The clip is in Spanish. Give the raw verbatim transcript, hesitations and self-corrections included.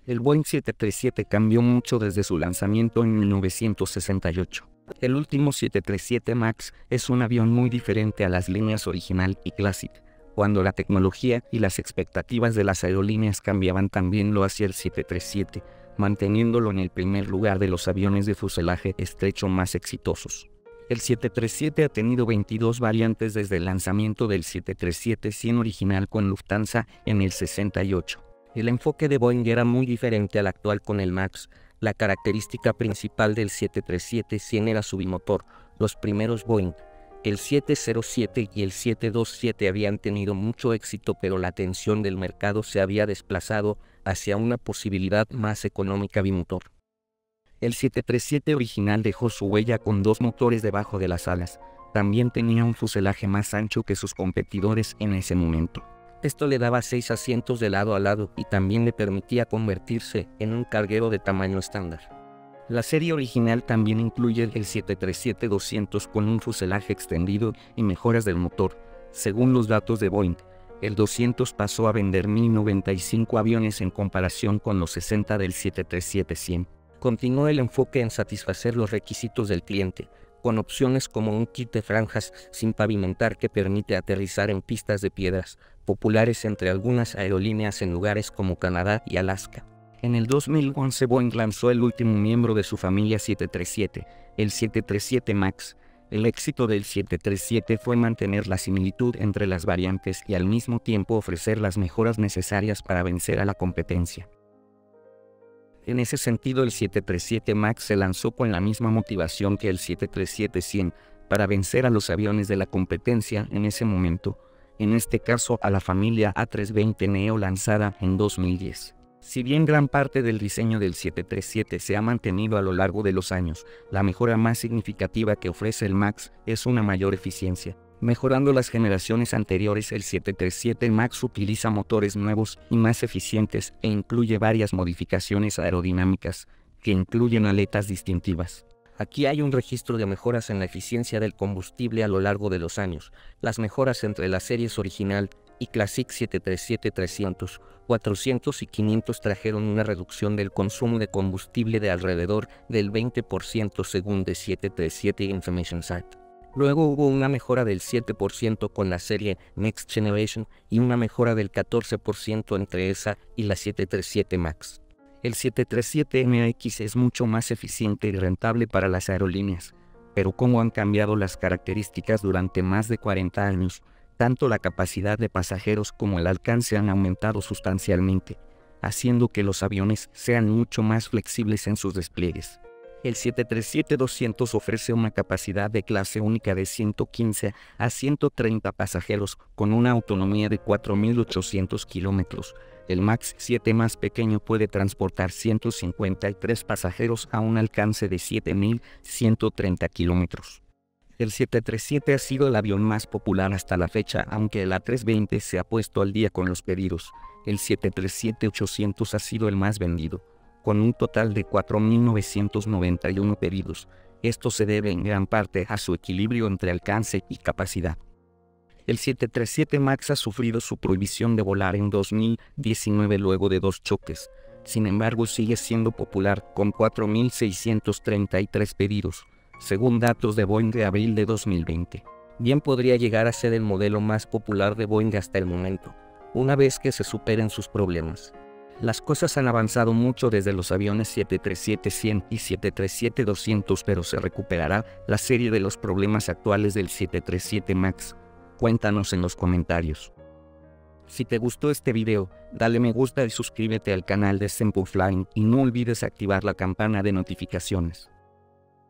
El Boeing siete treinta y siete cambió mucho desde su lanzamiento en mil novecientos sesenta y ocho. El último siete treinta y siete MAX es un avión muy diferente a las líneas original y Classic. Cuando la tecnología y las expectativas de las aerolíneas cambiaban, también lo hacía el siete treinta y siete, manteniéndolo en el primer lugar de los aviones de fuselaje estrecho más exitosos. El siete treinta y siete ha tenido veintidós variantes desde el lanzamiento del siete treinta y siete cien original con Lufthansa en el sesenta y ocho. El enfoque de Boeing era muy diferente al actual con el MAX. La característica principal del siete treinta y siete cien era su bimotor. Los primeros Boeing, el siete cero siete y el siete veintisiete, habían tenido mucho éxito, pero la atención del mercado se había desplazado hacia una posibilidad más económica bimotor. El siete treinta y siete original dejó su huella con dos motores debajo de las alas. También tenía un fuselaje más ancho que sus competidores en ese momento. Esto le daba seis asientos de lado a lado y también le permitía convertirse en un carguero de tamaño estándar. La serie original también incluye el siete treinta y siete doscientos con un fuselaje extendido y mejoras del motor. Según los datos de Boeing, el doscientos pasó a vender mil noventa y cinco aviones en comparación con los sesenta del siete treinta y siete cien. Continuó el enfoque en satisfacer los requisitos del cliente, con opciones como un kit de franjas sin pavimentar que permite aterrizar en pistas de piedras, populares entre algunas aerolíneas en lugares como Canadá y Alaska. En el dos mil once Boeing lanzó el último miembro de su familia siete treinta y siete, el siete treinta y siete MAX. El éxito del siete treinta y siete fue mantener la similitud entre las variantes y al mismo tiempo ofrecer las mejoras necesarias para vencer a la competencia. En ese sentido, el siete treinta y siete MAX se lanzó con la misma motivación que el siete treinta y siete cien, para vencer a los aviones de la competencia en ese momento, en este caso a la familia A trescientos veinte Neo lanzada en dos mil diez. Si bien gran parte del diseño del siete treinta y siete se ha mantenido a lo largo de los años, la mejora más significativa que ofrece el MAX es una mayor eficiencia. Mejorando las generaciones anteriores, el siete treinta y siete MAX utiliza motores nuevos y más eficientes e incluye varias modificaciones aerodinámicas, que incluyen aletas distintivas. Aquí hay un registro de mejoras en la eficiencia del combustible a lo largo de los años. Las mejoras entre las series original y Classic siete treinta y siete trescientos, cuatrocientos y quinientos trajeron una reducción del consumo de combustible de alrededor del veinte por ciento según The siete treinta y siete Information Site. Luego hubo una mejora del siete por ciento con la serie Next Generation y una mejora del catorce por ciento entre esa y la siete treinta y siete MAX. El siete treinta y siete M A X es mucho más eficiente y rentable para las aerolíneas, pero como han cambiado las características durante más de cuarenta años, tanto la capacidad de pasajeros como el alcance han aumentado sustancialmente, haciendo que los aviones sean mucho más flexibles en sus despliegues. El siete treinta y siete doscientos ofrece una capacidad de clase única de ciento quince a ciento treinta pasajeros con una autonomía de cuatro mil ochocientos kilómetros. El MAX siete más pequeño puede transportar ciento cincuenta y tres pasajeros a un alcance de siete mil ciento treinta kilómetros. El siete treinta y siete ha sido el avión más popular hasta la fecha, aunque el A trescientos veinte se ha puesto al día con los pedidos. El siete treinta y siete ochocientos ha sido el más vendido, con un total de cuatro mil novecientos noventa y uno pedidos. Esto se debe en gran parte a su equilibrio entre alcance y capacidad. El siete treinta y siete MAX ha sufrido su prohibición de volar en dos mil diecinueve luego de dos choques. Sin embargo, sigue siendo popular con cuatro mil seiscientos treinta y tres pedidos, según datos de Boeing de abril de dos mil veinte. Bien podría llegar a ser el modelo más popular de Boeing hasta el momento, una vez que se superen sus problemas. Las cosas han avanzado mucho desde los aviones siete treinta y siete cien y siete treinta y siete doscientos, pero se recuperará la serie de los problemas actuales del siete treinta y siete MAX. Cuéntanos en los comentarios. Si te gustó este video, dale me gusta y suscríbete al canal de Simple Flying y no olvides activar la campana de notificaciones.